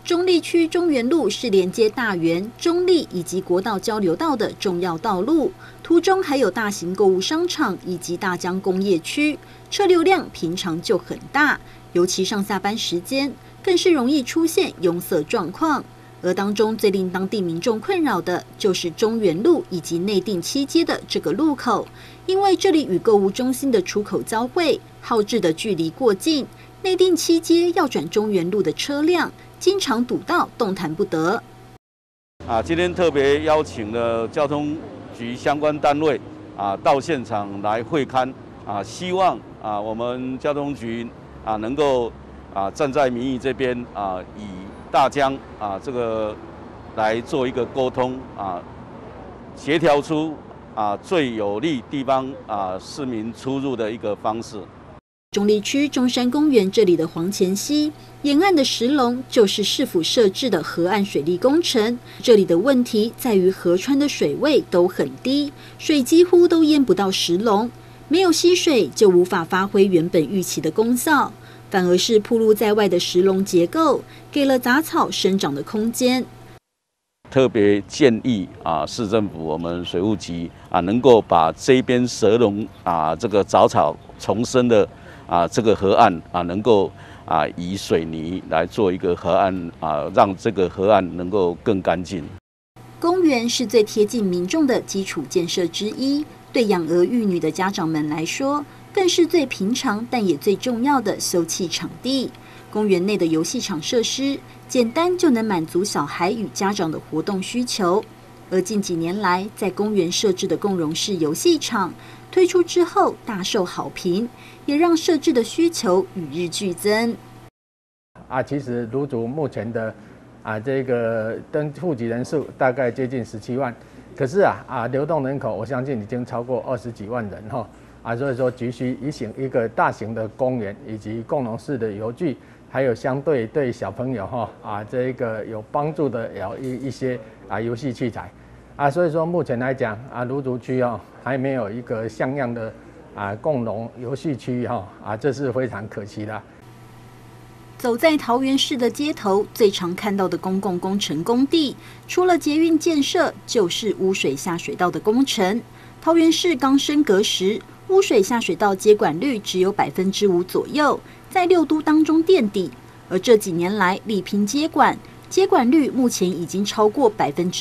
中坜区中原路是连接大园、中坜以及国道交流道的重要道路，途中还有大型购物商场以及大江工业区，车流量平常就很大，尤其上下班时间，更是容易出现拥塞状况。而当中最令当地民众困扰的，就是中原路以及内定七街的这个路口，因为这里与购物中心的出口交汇，耗制的距离过近，内定七街要转中原路的车辆经常堵到动弹不得。 今天特别邀请了交通局相关单位到现场来会勘希望我们交通局能够站在民意这边以大江这个来做一个沟通协调出最有利地方市民出入的一个方式。 中坜区中山公园这里的黄前溪沿岸的石龙，就是市府设置的河岸水利工程。这里的问题在于河川的水位都很低，水几乎都淹不到石龙，没有溪水就无法发挥原本预期的功效，反而是暴露在外的石龙结构，给了杂草生长的空间。 特别建议市政府我们水务局能够把这边蛇龙这个杂草丛生的这个河岸能够以水泥来做一个河岸让这个河岸能够更干净。 公园是最贴近民众的基础建设之一，对养儿育女的家长们来说，更是最平常但也最重要的休憩场地。公园内的游戏场设施简单就能满足小孩与家长的活动需求，而近几年来在公园设置的共融式游戏场推出之后大受好评，也让设置的需求与日俱增。 其实芦竹目前的这个户籍人数大概接近17万，可是流动人口我相信已经超过20几万人所以说急需一个大型的公园以及共融式的游具，还有相对对小朋友这个有帮助的一些游戏器材所以说目前来讲芦竹区还没有一个像样的共融游戏区这是非常可惜的。 走在桃园市的街头，最常看到的公共工程工地，除了捷运建设，就是污水下水道的工程。桃园市刚升格时，污水下水道接管率只有5%左右，在6都当中垫底。而这几年来力拼接管率目前已经超过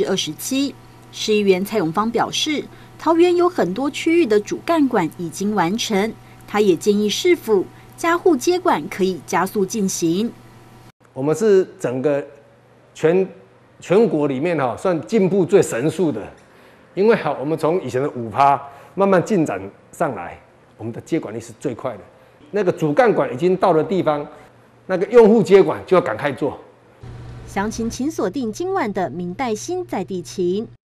27%。市议员蔡永芳表示，桃园有很多区域的主干管已经完成，他也建议市府家户接管可以加速进行。 我们是整个全国里面算进步最神速的，因为我们从以前的5%慢慢进展上来，我们的接管率是最快的。那个主干管已经到的地方，那个用户接管就要赶快做。 详情请锁定今晚的明代新在地情。